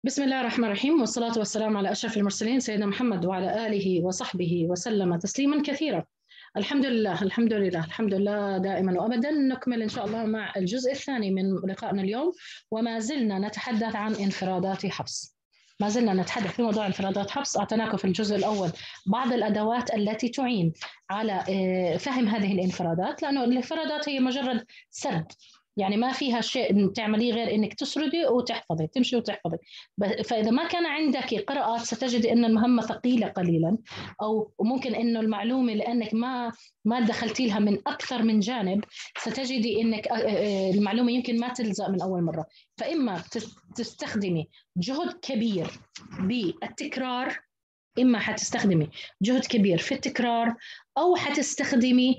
بسم الله الرحمن الرحيم، والصلاة والسلام على أشرف المرسلين سيدنا محمد وعلى آله وصحبه وسلم تسليما كثيرا. الحمد لله الحمد لله الحمد لله دائما وأبدا. نكمل إن شاء الله مع الجزء الثاني من لقائنا اليوم، وما زلنا نتحدث عن انفرادات حفص. ما زلنا نتحدث في موضوع انفرادات حفص. أعطيناكم في الجزء الأول بعض الأدوات التي تعين على فهم هذه الانفرادات، لأنه الانفرادات هي مجرد سرد، يعني ما فيها شيء تعمليه غير انك تسردي وتحفظي، تمشي وتحفظي. فاذا ما كان عندك قراءات ستجد ان المهمه ثقيله قليلا، او ممكن انه المعلومه لانك ما دخلتي لها من اكثر من جانب ستجدي انك المعلومه يمكن ما تلزق من اول مره. فاما تستخدمي جهد كبير بالتكرار، اما حتستخدمي جهد كبير في التكرار، او حتستخدمي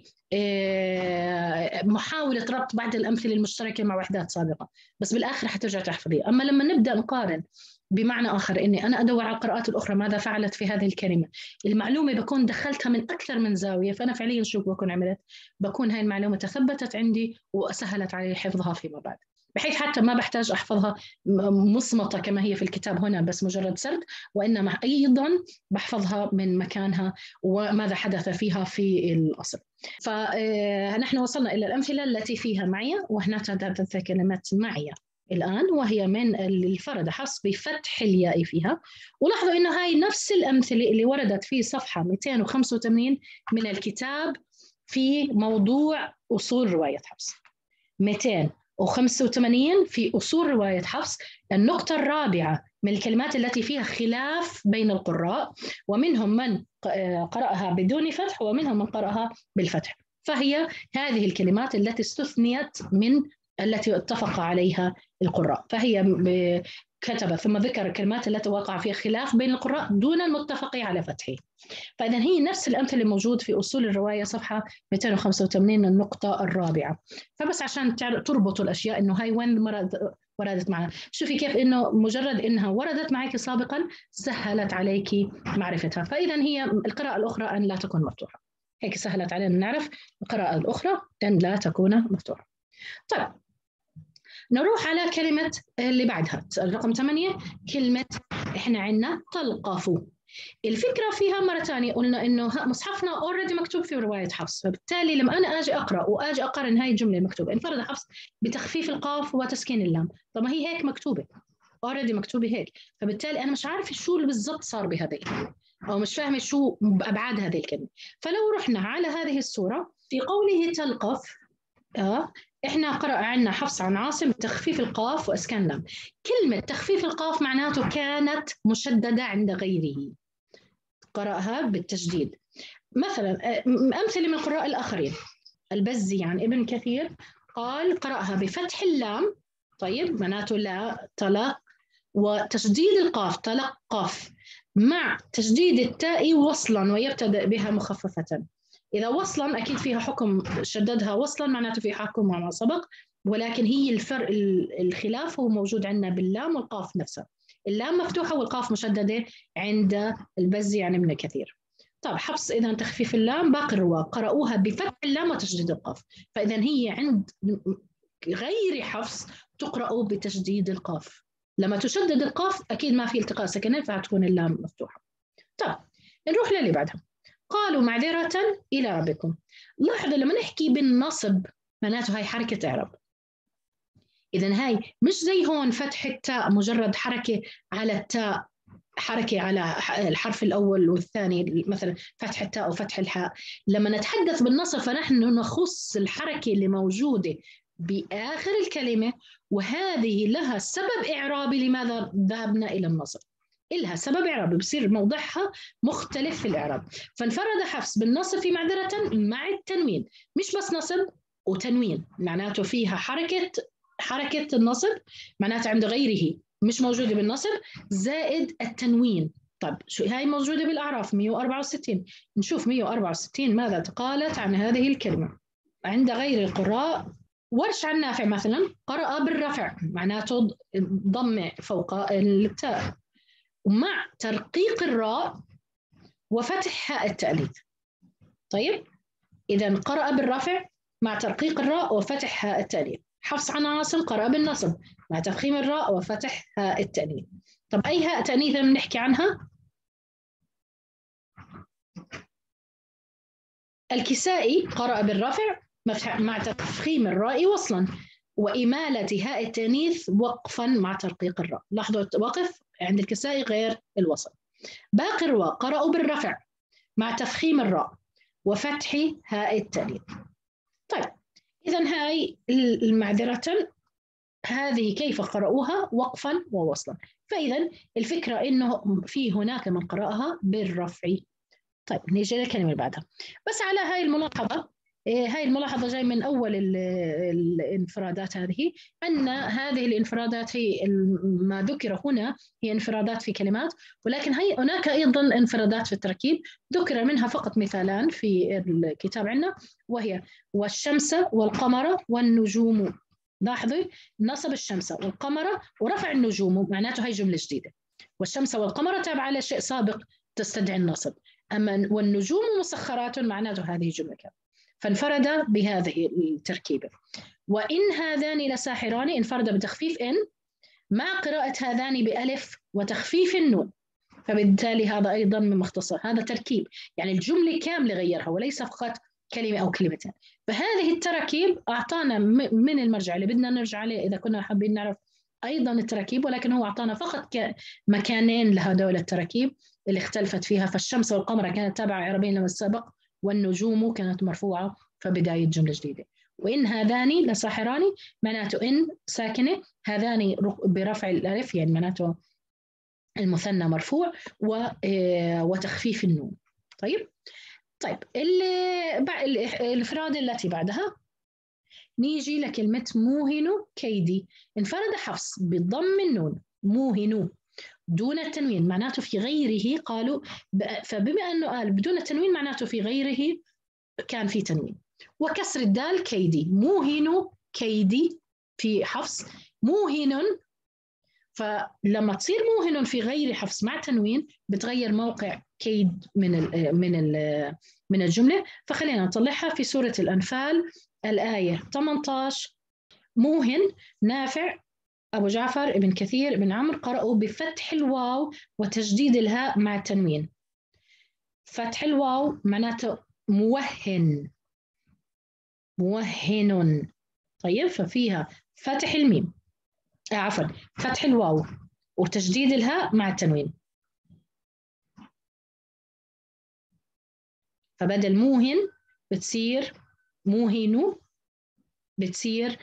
محاولة ربط بعض الأمثلة المشتركة مع وحدات سابقة، بس بالآخر حترجع تحفظي. أما لما نبدأ نقارن، بمعنى آخر إني أنا أدور على القراءات الأخرى ماذا فعلت في هذه الكلمة، المعلومة بكون دخلتها من أكثر من زاوية، فأنا فعليا شو بكون عملت؟ بكون هاي المعلومة تثبتت عندي وسهلت علي حفظها فيما بعد، بحيث حتى ما بحتاج أحفظها مصمتة كما هي في الكتاب هنا بس مجرد سرد، وإنما أيضا بحفظها من مكانها وماذا حدث فيها في الأصل. فنحن وصلنا إلى الأمثلة التي فيها معية، وهنتحدث كلمة معية الآن، وهي من الفرد حفص بفتح الياء فيها. ولاحظوا إنه هاي نفس الأمثلة اللي وردت في صفحة 285 من الكتاب في موضوع أصول رواية حفص. 285 في أصول رواية حفص، النقطة الرابعة من الكلمات التي فيها خلاف بين القراء، ومنهم من قرأها بدون فتح ومنهم من قرأها بالفتح. فهي هذه الكلمات التي استثنيت من التي اتفق عليها القراء، فهي كتب ثم ذكر الكلمات التي وقع فيها خلاف بين القراء دون المتفق على فتحه. فإذا هي نفس الأمثلة الموجود في أصول الرواية صفحة 285 النقطة الرابعة. فبس عشان تربطوا الأشياء إنه هاي وين وردت معنا. شوفي كيف إنه مجرد إنها وردت معك سابقا سهلت عليك معرفتها. فإذا هي القراءة الأخرى أن لا تكون مفتوحة، هيك سهلت علينا نعرف القراءة الأخرى أن لا تكون مفتوحة. طيب نروح على كلمة اللي بعدها الرقم 8، كلمة إحنا عندنا تلقفوا. الفكرة فيها مرة ثانية قلنا إنه مصحفنا اوريدي مكتوب في رواية حفص، فبالتالي لما أنا أجي أقرأ وأجي أقارن هاي الجملة المكتوبة انفرد حفص بتخفيف القاف وتسكين اللام، طب ما هي هيك مكتوبة اوريدي مكتوبة هيك، فبالتالي أنا مش عارفة شو اللي بالضبط صار بهذه الكلمة، أو مش فاهمة شو أبعاد هذه الكلمة. فلو رحنا على هذه الصورة في قوله تلقف، إحنا قرأ عنا حفص عن عاصم تخفيف القاف وإسكان اللام. كلمة تخفيف القاف معناته كانت مشددة عند غيره، قرأها بالتشديد. مثلا أمثلة من القراء الآخرين، البزي عن ابن كثير قال قرأها بفتح اللام، طيب معناته لا طلق، وتشديد القاف تلقف، مع تشديد التاء وصلا ويبتدأ بها مخففة. إذا وصلا أكيد فيها حكم، شددها وصلا معناته في حكم ما سبق، ولكن هي الفرق الخلاف هو موجود عندنا باللام والقاف نفسها، اللام مفتوحة والقاف مشددة عند البزي عن ابن كثير. طب حفص إذا تخفيف اللام باقي الرواة قرأوها بفتح اللام وتشديد القاف، فإذا هي عند غير حفص تقرأ بتشديد القاف. لما تشدد القاف أكيد ما في التقاء سكنين فهتكون اللام مفتوحة. طب نروح للي بعدها، قالوا معذرة إلى ربكم. لاحظوا لما نحكي بالنصب معناته هاي حركة إعراب، إذا هاي مش زي هون فتح التاء مجرد حركة على التاء، حركة على الحرف الأول والثاني، مثلا فتح التاء وفتح الحاء. لما نتحدث بالنصب فنحن نخص الحركة اللي موجودة بآخر الكلمة، وهذه لها سبب إعرابي لماذا ذهبنا إلى النصب، إلها سبب إعرابي بصير موضعها مختلف في الإعراب. فانفرد حفص بالنصب في معذرة مع التنوين، مش بس نصب وتنوين، معناته فيها حركة النصب معناته عند غيره مش موجودة بالنصب، زائد التنوين. طب شو هاي موجودة بالأعراف 164، نشوف 164 ماذا قالت عن هذه الكلمة عند غير القراء. ورش عن نافع مثلا قرأ بالرفع معناته ضم فوق التاء ومع ترقيق الراء وفتح هاء التأليف. طيب إذا قرأ بالرفع مع ترقيق الراء وفتح هاء التأليف. حفص عن عاصم قرأ بالنصب مع تفخيم الراء وفتح هاء التأنيث. طب أي هاء تأنيث بنحكي عنها؟ الكسائي قرأ بالرفع مع تفخيم الراء وصلا، وإمالة هاء التأنيث وقفا مع ترقيق الراء. لاحظوا وقف عند الكسائي غير الوصل. باقي الرواة قرأوا بالرفع مع تفخيم الراء وفتح هاء التأنيث. طيب إذا هاي معذرة هذه كيف قرأوها وقفا ووصلا. فإذا الفكرة إنه في هناك من قرأها بالرفع. طيب نيجي للكلمة اللي بعدها. بس على هاي الملاحظة، هاي الملاحظة جاي من أول الانفرادات هذه، أن هذه الانفرادات هي ما ذكر هنا هي انفرادات في كلمات، ولكن هي هناك أيضا انفرادات في التركيب ذكر منها فقط مثالان في الكتاب عندنا، وهي والشمس والقمر والنجوم. لاحظوا نصب الشمس والقمر ورفع النجوم، معناته هي جملة جديدة. والشمس والقمر تابعة لشيء سابق تستدعي النصب. أما والنجوم مسخرات معناته هذه جملة كاملة، فانفرد بهذه التركيبة. وإن هذان لساحران انفرد بتخفيف إن مع قراءة هذان بألف وتخفيف النون، فبالتالي هذا أيضا من مختصر، هذا تركيب يعني الجملة كاملة غيرها وليس فقط كلمة أو كلمتين. فهذه التراكيب أعطانا من المرجع اللي بدنا نرجع عليه إذا كنا حابين نعرف أيضا التراكيب، ولكن هو أعطانا فقط مكانين لهذول التراكيب اللي اختلفت فيها. فالشمس والقمر كانت تابعة إعرابيا لما السابق، والنجوم كانت مرفوعة فبداية جملة جديدة. وإن هذان لساحران معناته إن ساكنة، هذان برفع الألف يعني معناته المثنى مرفوع وتخفيف النون. طيب الإفراد التي بعدها نيجي لكلمة موهن كيدي. انفرد حفص بضم النون موهن دون التنوين، معناته في غيره قالوا فبما أنه قال بدون التنوين معناته في غيره كان في تنوين. وكسر الدال كيدي، موهن كيدي في حفص موهن، فلما تصير موهن في غير حفص مع تنوين بتغير موقع كيد من الجملة. فخلينا نطلعها في سورة الأنفال الآية 18. موهن نافع أبو جعفر ابن كثير ابن عمرو قرأوا بفتح الواو وتشديد الهاء مع التنوين. فتح الواو معناته موهن موهن. طيب ففيها فتح الميم عفوا فتح الواو وتشديد الهاء مع التنوين، فبدل موهن بتصير موهن بتصير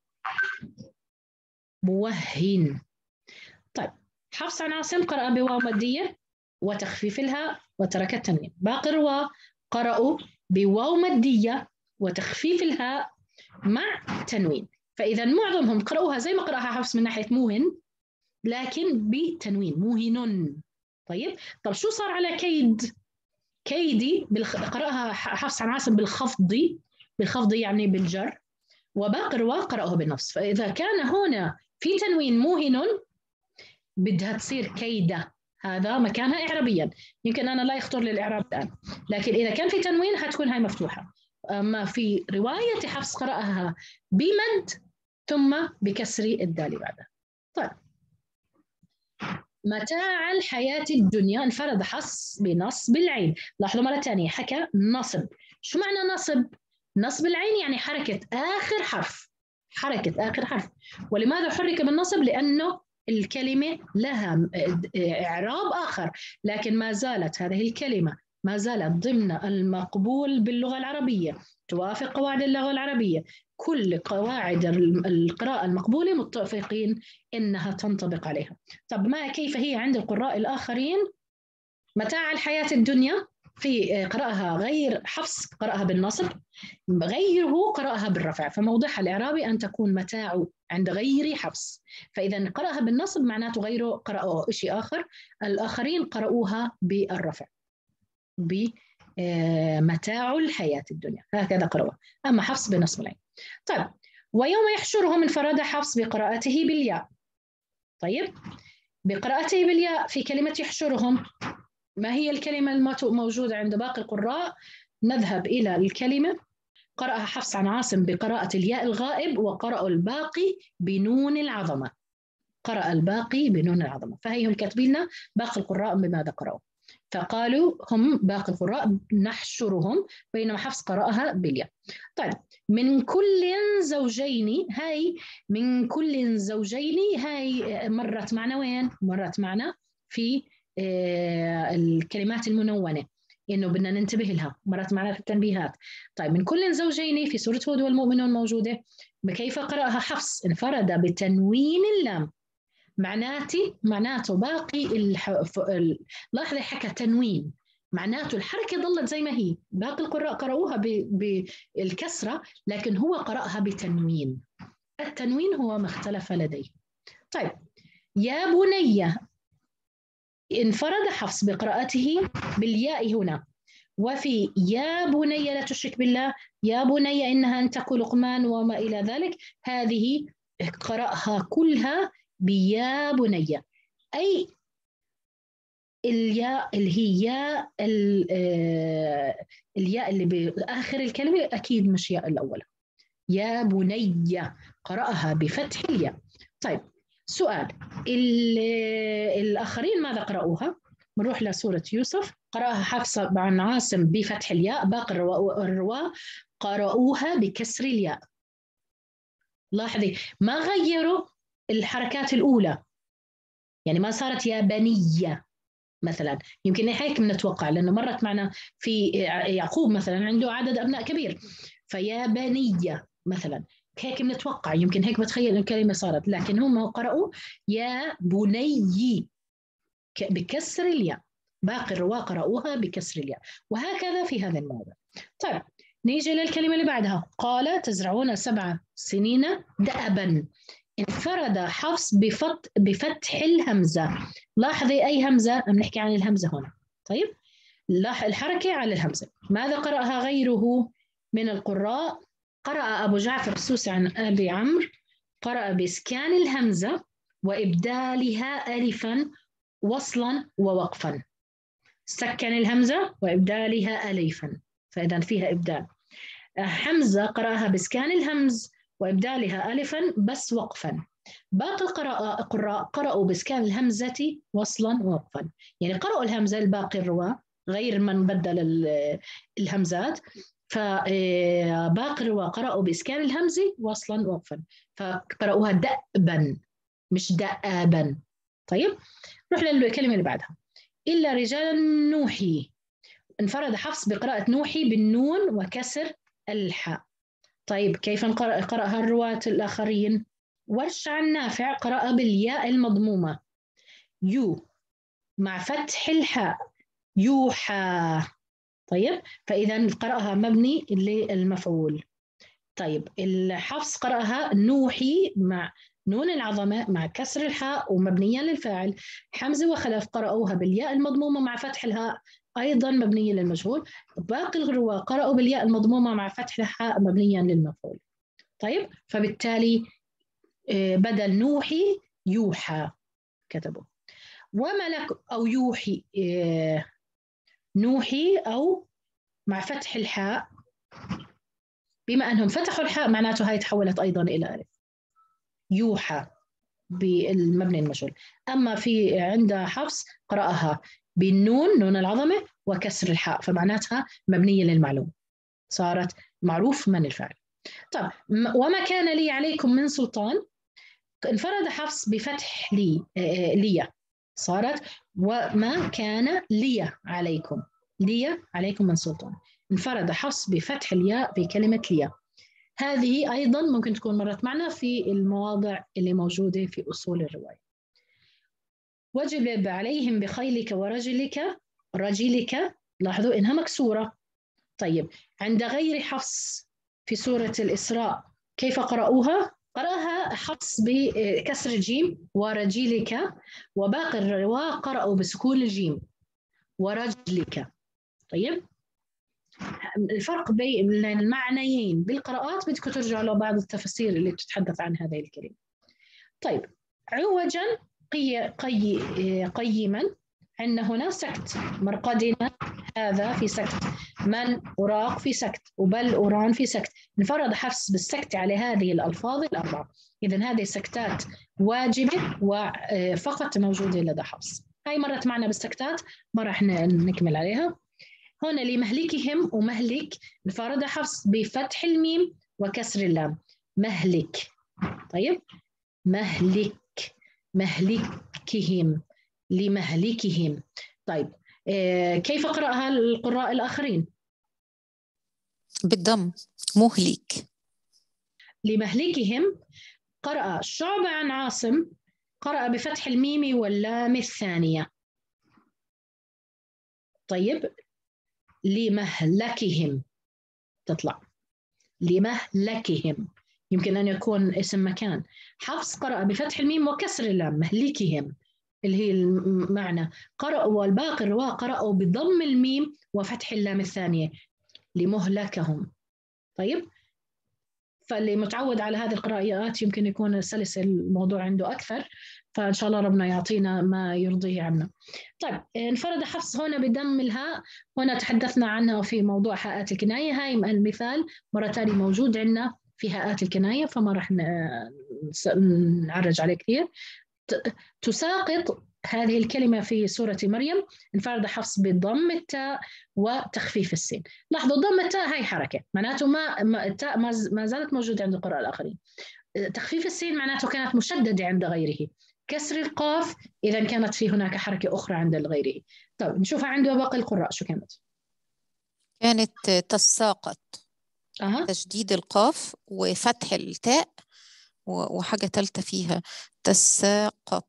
موهن. طيب حفص عن عاصم قرأ بواو مادية وتخفيف الهاء وترك التنوين. باقي الرواة قرأوا بواو مادية وتخفيف الهاء مع تنوين. فإذا معظمهم قرأوها زي ما قرأها حفص من ناحية موهن لكن بتنوين موهن. طب شو صار على كيد؟ كيدي قرأها حفص عن عاصم بالخفض يعني بالجر، وباقي الرواة قرأوها بالنصب. فإذا كان هنا في تنوين موهن بدها تصير كيدة، هذا مكانها إعرابيا، يمكن أنا لا يخطر لي الإعراب الآن، لكن إذا كان في تنوين هتكون هاي مفتوحة. أما في رواية حفص قرأها بمد ثم بكسر الدال بعدها. طيب متاع الحياة الدنيا انفرد حفص بنصب العين. لاحظوا مرة ثانية حكى نصب. شو معنى نصب؟ نصب العين يعني حركة آخر حرف، حركة آخر حرف. ولماذا حرك بالنصب؟ لأنه الكلمة لها إعراب آخر، لكن ما زالت هذه الكلمة ما زالت ضمن المقبول باللغة العربية، توافق قواعد اللغة العربية. كل قواعد القراءة المقبولة متفقين إنها تنطبق عليها. طب كيف هي عند القراء الآخرين؟ متاع الحياة الدنيا في قرأها غير حفص قرأها بالنصب، غيره قرأها بالرفع، فموضعها الإعرابي أن تكون متاع عند غير حفص. فإذا قرأها بالنصب معناته غيره قرأوا شيء آخر، الآخرين قرأوها بالرفع بمتاع الحياة الدنيا، هكذا قرأوها. أما حفص بنصب العين. طيب ويوم يحشرهم انفرد حفص بقراءته بالياء. طيب بقراءته بالياء في كلمة يحشرهم، ما هي الكلمة الموجودة عند باقي القراء؟ نذهب إلى الكلمة قرأها حفص عن عاصم بقراءة الياء الغائب، وقرأوا الباقي بنون العظمة. قرأ الباقي بنون العظمة. فهي هم كاتبين لنا باقي القراء بماذا قرأوا، فقالوا هم باقي القراء نحشرهم، بينما حفص قرأها بالياء. طيب من كل زوجين، هاي من كل زوجين هاي مرت معنا وين؟ مرت معنا في الكلمات المنونة، إنه بدنا ننتبه لها، مرت معنا في التنبيهات. طيب من كل زوجين في سورة هود والمؤمنون موجودة، كيف قرأها حفص؟ انفرد بتنوين اللام، معناته باقي لاحظي حكى تنوين، معناته الحركة ظلت زي ما هي، باقي القراء قرأوها بالكسرة، لكن هو قرأها بتنوين. التنوين هو ما اختلف لديه. طيب يا بني، انفرد حفص بقراءته بالياء هنا، وفي يا بني لا تشرك بالله، يا بني إنها أن تقول لقمان وما إلى ذلك، هذه قرأها كلها بيا بني، أي الياء اللي هي ياء الياء اللي بآخر الكلمة أكيد مش ياء الأولى. يا بني قرأها بفتح الياء. طيب سؤال، الآخرين ماذا قرأوها؟ نروح لسورة يوسف، قرأها حفص عن عاصم بفتح الياء، باقي الرواة قرأوها بكسر الياء. لاحظي ما غيروا الحركات الأولى، يعني ما صارت يا بنية مثلا، يمكن هيك بنتوقع لأنه مرت معنا في يعقوب مثلا عنده عدد أبناء كبير، فيا بنية مثلا هيك بنتوقع، يمكن هيك بتخيل الكلمة صارت، لكن هم قرأوا يا بني بكسر الياء، باقي الرواة قرأوها بكسر الياء، وهكذا في هذا الموضع. طيب نيجي للكلمة اللي بعدها، قال تزرعون 7 سنين دأبا، انفرد حفص بفتح الهمزة. لاحظي أي همزة؟ بنحكي عن الهمزة هنا. طيب الحركة على الهمزة. ماذا قرأها غيره من القراء؟ قرأ أبو جعفر السوسي عن أبي عمرو، قرأ بإسكان الهمزة وإبدالها ألفا وصلا ووقفا، سكن الهمزة وإبدالها ألفا، فإذا فيها إبدال. حمزة قرأها بإسكان الهمز وإبدالها ألفا بس وقفا. باقي القراء قرأوا بإسكان الهمزة وصلا ووقفا، يعني قرأوا الهمزة الباقي الرواة غير من بدل الهمزات، فباقي الرواة قرأوا بإسكان الهمزة وصلا ووقفا، فقرأوها دأبا مش دأبا. طيب نروح للكلمة اللي بعدها، إلا رجالا نوحي، انفرد حفص بقراءة نوحي بالنون وكسر الحاء. طيب كيف قرأها الرواة الآخرين؟ ورش عن نافع قرأ بالياء المضمومة يو مع فتح الحاء يوحى. طيب فإذا قرأها مبني للمفعول. طيب الحفص قرأها نوحي مع نون العظمة مع كسر الحاء ومبنية للفاعل. حمزة وخلف قرأوها بالياء المضمومة مع فتح الهاء أيضا مبنية للمجهول. باقي الرواة قرأوا بالياء المضمومة مع فتح الحاء مبنيا للمفعول. طيب فبالتالي بدل نوحي يوحى كتبوا. وملك أو يوحي، نوحي أو مع فتح الحاء، بما أنهم فتحوا الحاء معناته هاي تحولت أيضا إلى ألف، يوحى بالمبني المجهول. أما في عند حفص قرأها بالنون نون العظمة وكسر الحاء، فمعناتها مبنية للمعلوم، صارت معروف من الفاعل. طب وما كان لي عليكم من سلطان، انفرد حفص بفتح لي صارت وما كان لي عليكم، لي عليكم من سلطان، انفرد حفص بفتح الياء في كلمة لي. هذه أيضا ممكن تكون مرت معنا في المواضع اللي موجودة في أصول الرواية. واجلب عليهم بخيلك ورجلك، رجلك لاحظوا إنها مكسورة. طيب عند غير حفص في سورة الإسراء كيف قرأوها؟ قرأها حفص بكسر الجيم ورجلك، وباقي الرواة قرأوا بسكون الجيم ورجلك. طيب الفرق بين المعنيين بالقراءات بدكم ترجعوا لبعض التفاسير اللي بتتحدث عن هذه الكلمة. طيب عوجا قيما، عندنا هنا سكت، مرقدنا هذا في سكت، من أراق في سكت، وبل أوران في سكت. انفرد حفص بالسكت على هذه الألفاظ الأربعة. إذن هذه السكتات واجبة وفقط موجودة لدى حفص. هاي مرت معنا بالسكتات، ما راح نكمل عليها. هنا لمهلكهم ومهلك انفرد حفص بفتح الميم وكسر اللام. مهلك. طيب مهلك، مهلكهم، لمهلكهم. طيب كيف قرأها القراء الآخرين؟ بالضم، مهلك. لمهلكهم قرأ شعبة عن عاصم، قرأ بفتح الميم واللام الثانية. طيب لمهلكهم تطلع لمهلكهم، يمكن أن يكون اسم مكان. حفص قرأ بفتح الميم وكسر اللام، مهلكهم اللي هي المعنى. قرأوا والباقي الرواة قرأوا بضم الميم وفتح اللام الثانية، لمهلكهم. طيب فاللي متعود على هذه القراءات يمكن يكون سلس الموضوع عنده أكثر، فإن شاء الله ربنا يعطينا ما يرضيه عنا. طيب انفرد حفص هنا بدم الهاء، هنا تحدثنا عنها في موضوع هاءات الكناية. هاي المثال مرة ثانية موجود عندنا في هاءات الكناية، فما راح نعرج عليه كثير. تساقط هذه الكلمة في سورة مريم. انفرد حفص بضم التاء وتخفيف السين. لاحظوا ضم التاء هاي حركة، معناته التاء ما زالت موجودة عند القراء الآخرين. تخفيف السين معناته كانت مشددة عند غيره. كسر القاف إذا كانت في هناك حركة أخرى عند غيره. طيب نشوفها عنده باقي القراء شو كانت. كانت تساقط. تشديد القاف وفتح التاء وحاجة ثالثة فيها تساقط.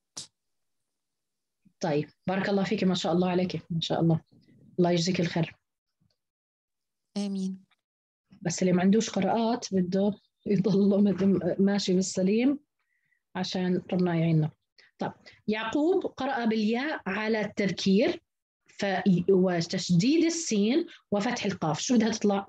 طيب بارك الله فيك، ما شاء الله عليك، ما شاء الله، الله يجزيك الخير. آمين. بس اللي ما عندوش قراءات بده يضل ماشي بالسليم عشان ربنا يعيننا. طيب يعقوب قرأ بالياء على التذكير وتشديد السين وفتح القاف. شو بدها تطلع؟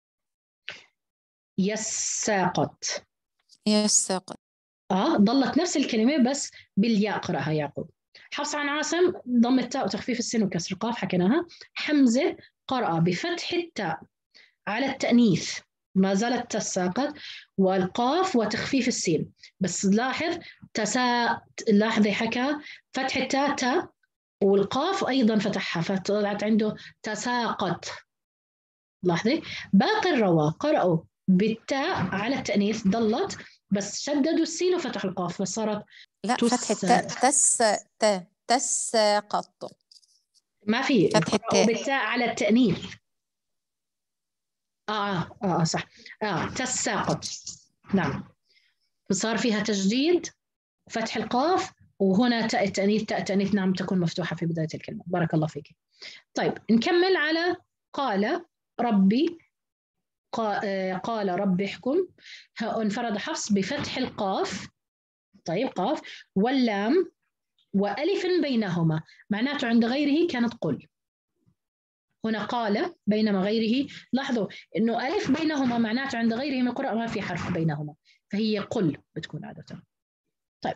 يساقط. يساقط. ضلت نفس الكلمة بس بالياء قرأها يعقوب. حفص عن عاصم ضم التاء وتخفيف السين وكسر القاف حكيناها. حمزة قرأ بفتح التاء على التأنيث، ما زالت تساقط، والقاف وتخفيف السين. بس لاحظ لاحظي حكى فتح التاء تاء، والقاف أيضا فتحها فطلعت عنده تساقط. لاحظي باقي الرواة قرأوا بالتاء على التأنيث ضلت، بس شددوا السين وفتحوا القاف فصارت لا فتح التاء تساقط. ما في فتح التاء بالتاء على التأنيث. صح. تساقط. نعم، فصار فيها تجديد فتح القاف، وهنا تاء التأنيث، تاء التأنيث نعم تكون مفتوحة في بداية الكلمة. بارك الله فيك. طيب نكمل على قال ربي. قال ربي احكم. انفرد حفص بفتح القاف. طيب قاف واللام وألف بينهما، معناته عند غيره كانت قل. هنا قال بينما غيره، لاحظوا انه ألف بينهما معناته عند غيره من القراء ما في حرف بينهما، فهي قل بتكون عادة. طيب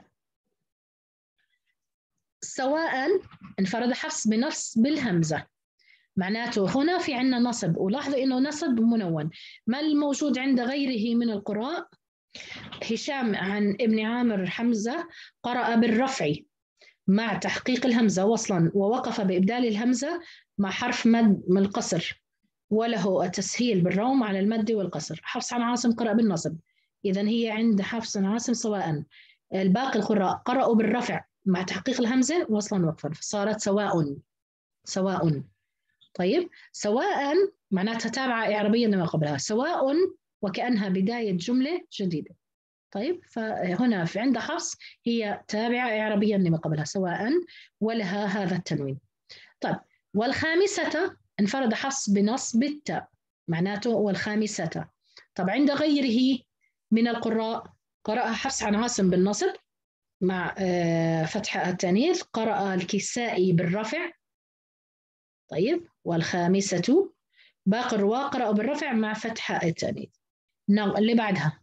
سواء انفرد حفص بنصب الهمزة، معناته هنا في عندنا نصب، ولاحظوا انه نصب منون. ما الموجود عند غيره من القراء؟ هشام عن ابن عامر حمزة قرأ بالرفع مع تحقيق الهمزة وصلا، ووقف بإبدال الهمزة مع حرف مد من القصر، وله التسهيل بالروم على المد والقصر. حفص عن عاصم قرأ بالنصب، إذن هي عند حفص عن عاصم سواء. الباقي القراء قرأوا بالرفع مع تحقيق الهمزة وصلا وقفا، فصارت سواء. سواء. طيب سواء معناتها تابعة إعرابية لما قبلها، سواء وكأنها بداية جملة جديدة. طيب فهنا في عند حفص هي تابعة إعرابية لما قبلها سواء، ولها هذا التنوين. طيب والخامسة انفرد حفص بنصب التاء، معناته والخامسة. طب عند غيره من القراء قرأ حفص عن عاصم بالنصب مع فتح التانيث، قرأ الكسائي بالرفع. طيب والخامسة باقي الرواة قرأوا بالرفع مع فتح التانيث. نعم اللي بعدها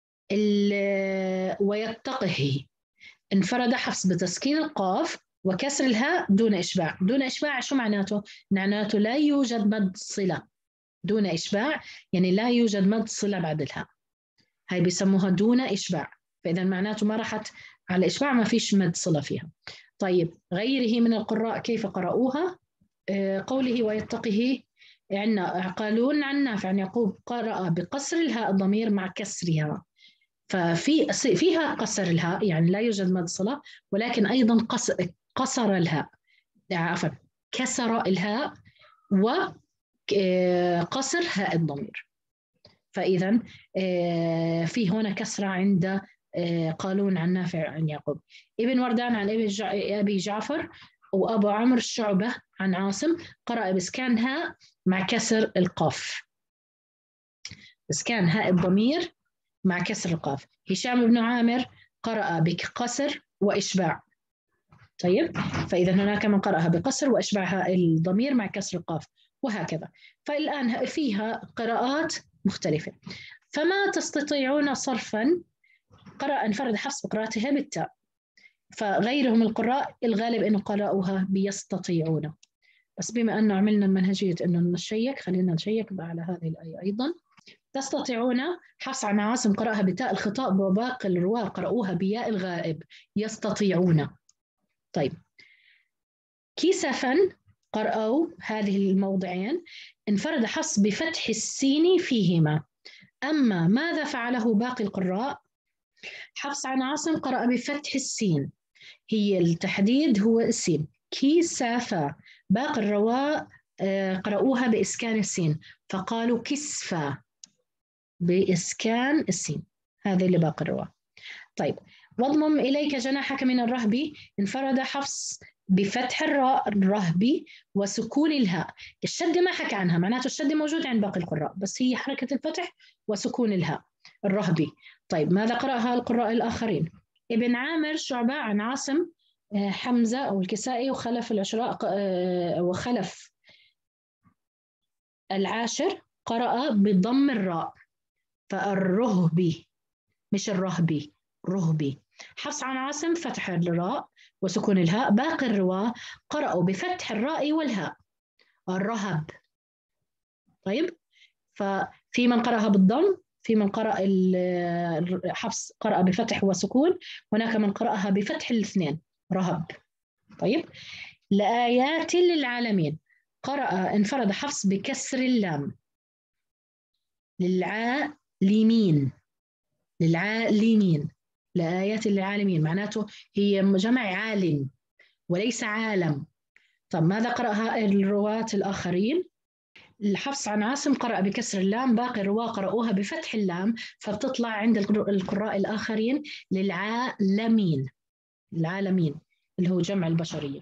ويتقه انفرد حفص بتسكين القاف وكسر الهاء دون إشباع. دون إشباع شو معناته؟ معناته لا يوجد مد صلة، دون إشباع يعني لا يوجد مد صلة بعد الهاء، هاي بيسموها دون إشباع، فإذا معناته ما راحت على إشباع، ما فيش مد صلة فيها. طيب غيره من القراء كيف قرأوها؟ قوله ويتقه عندنا قالون عن نافع عن يعقوب قرأ بقصر الهاء الضمير مع كسرها، فيها قصر الهاء يعني لا يوجد مد صلة، ولكن أيضا قصر الهاء، عفوا كسر الهاء وقصر هاء الضمير. فإذا في هنا كسرة عند قالون عن نافع عن يعقوب. ابن وردان عن أبي جعفر وأبو عمرو الشعبة عن عاصم قرأ بإسكان هاء مع كسر القاف، إسكان هاء الضمير مع كسر القاف. هشام بن عامر قرأ بقصر وإشباع. طيب فإذا هناك من قرأها بقصر وإشباع هاء الضمير مع كسر القاف وهكذا. فالآن فيها قراءات مختلفة. فما تستطيعون صرفا قرأ انفرد حفص بقراءتها بالتاء، فغيرهم القراء الغالب أنه قرأوها بيستطيعون. بس بما أنه عملنا المنهجية أنه نشيك، خلينا نشيك على هذه الآية أيضا. تستطيعون حفص عن عاصم قرأها بتاء الخطاب وباقي الرواة قرأوها بياء الغائب يستطيعون. طيب كسفا قرأوا هذه الموضعين انفرد حفص بفتح السين فيهما. أما ماذا فعله باقي القراء؟ حفص عن عاصم قرأ بفتح السين، هي التحديد هو السين كسافا. باقي الرواة قرأوها بإسكان السين فقالوا كسفا بإسكان السين، هذا اللي باقي الرواة. طيب واضمم إليك جناحك من الرهب انفرد حفص بفتح الراء الرهبي وسكون الهاء. الشد ما حكى عنها، معناته الشد موجود عند باقي القراء بس هي حركة الفتح وسكون الهاء الرهبي. طيب ماذا قرأها القراء الآخرين؟ ابن عامر شعبة عن عاصم حمزة أو الكسائي وخلف العشراء وخلف العاشر قرأ بضم الراء فالرهبي مش الرهبي رهبي. حفص عن عاصم فتح الراء وسكون الهاء. باقي الرواة قرأوا بفتح الراء والهاء الرهب. طيب ففي من قرأها بالضم، في من قرأ حفص قرأ بفتح وسكون، هناك من قرأها بفتح الاثنين رهب. طيب لآيات للعالمين قرأ انفرد حفص بكسر اللام للعالمين للعالمين لآيات للعالمين معناته هي جمع عالم وليس عالم. طب ماذا قرأها الرواة الآخرين؟ الحفص عن عاصم قرأ بكسر اللام، باقي الرواة قرأوها بفتح اللام فبتطلع عند القراء الآخرين للعالمين العالمين اللي هو جمع البشرية.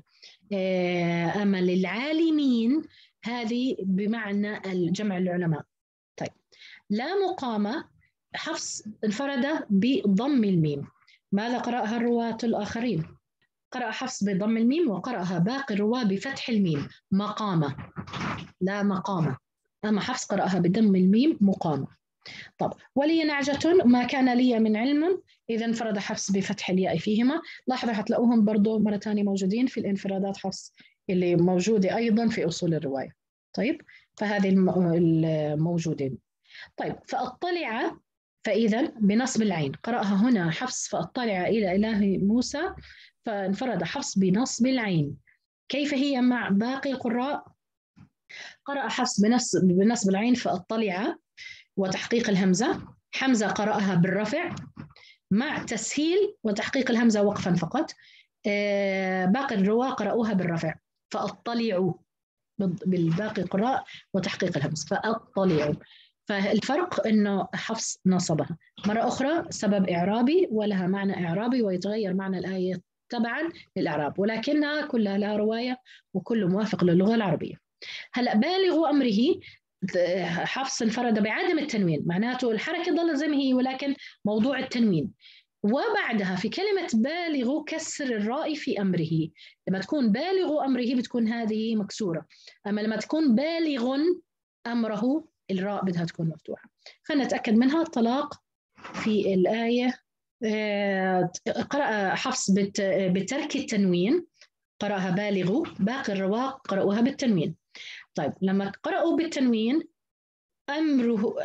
أما للعالمين هذه بمعنى الجمع العلماء. طيب لا مقامة حفص انفرد بضم الميم، ماذا قرأها الرواة الآخرين؟ قرأ حفص بضم الميم وقرأها باقي الرواة بفتح الميم مقامة لا مقامة، أما حفص قرأها بدم الميم مقامة. طب ولي نعجة ما كان لي من علم إذا انفرد حفص بفتح الياء فيهما. لاحظوا حتلاقوهم برضو مرة ثانية موجودين في الانفرادات حفص اللي موجودة أيضا في أصول الرواية. طيب فهذه الموجودين. طيب فأطلع فإذا بنصب العين قرأها هنا حفص فأطلع إلى إله موسى فانفرد حفص بنصب العين. كيف هي مع باقي القراء؟ قرأ حفص بنصب العين فأطلع وتحقيق الهمزة. حمزة قرأها بالرفع مع تسهيل وتحقيق الهمزة وقفا فقط. باقي الرواة قرأوها بالرفع فأطلعوا بالباقي القراء وتحقيق الهمز فأطلعوا. فالفرق أنه حفص نصبها مرة أخرى سبب إعرابي ولها معنى إعرابي ويتغير معنى الآية تبعا للإعراب، ولكنها كلها لها رواية وكل موافق للغة العربية. هلأ بالغ أمره حفص انفرد بعدم التنوين، معناته الحركة ظلت زي ما هي ولكن موضوع التنوين. وبعدها في كلمة بالغ كسر الراء في أمره، لما تكون بالغ أمره بتكون هذه مكسورة، أما لما تكون بالغ أمره الراء بدها تكون مفتوحة. خلينا نتأكد منها. الطلاق في الآية قرأ حفص بترك التنوين قرأها بالغ، باقي الرواة قرأوها بالتنوين. طيب لما قرأوا بالتنوين أمره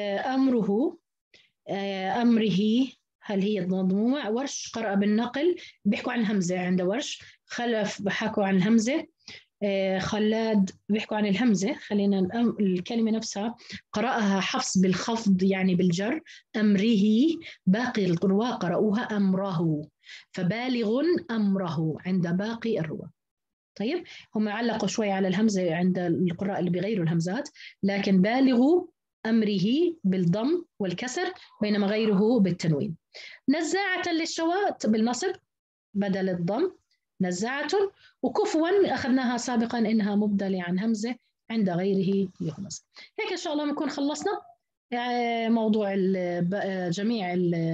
أمره، هل هي مضمومة؟ ورش قرأ بالنقل، بيحكوا عن الهمزة عند ورش. خلف بحكوا عن الهمزة. خلاد بيحكوا عن الهمزة. خلينا الكلمة نفسها قرأها حفص بالخفض يعني بالجر، أمره. باقي القراء قرأوها أمره، فبالغ أمره عند باقي الرواة. طيب، هم علقوا شوي على الهمزة عند القراء اللي بغيروا الهمزات، لكن بالغ أمره بالضم والكسر، بينما غيره بالتنوين. نزاعة للشواء بالنصب بدل الضم نزاعة، وكفوا أخذناها سابقا إنها مبدلة عن همزة عند غيره يهمز. هيك إن شاء الله نكون خلصنا موضوع جميع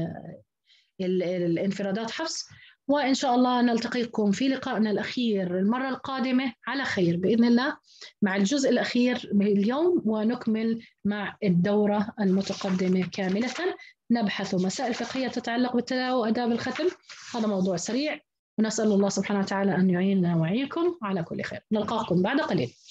الانفرادات حفص، وإن شاء الله نلتقيكم في لقائنا الأخير المرة القادمة على خير بإذن الله، مع الجزء الأخير اليوم، ونكمل مع الدورة المتقدمة كاملة. نبحث مسائل فقهية تتعلق بالتلاوة وآداب الختم. هذا موضوع سريع، ونسأل الله سبحانه وتعالى أن يعيننا ويعينكم على كل خير. نلقاكم بعد قليل.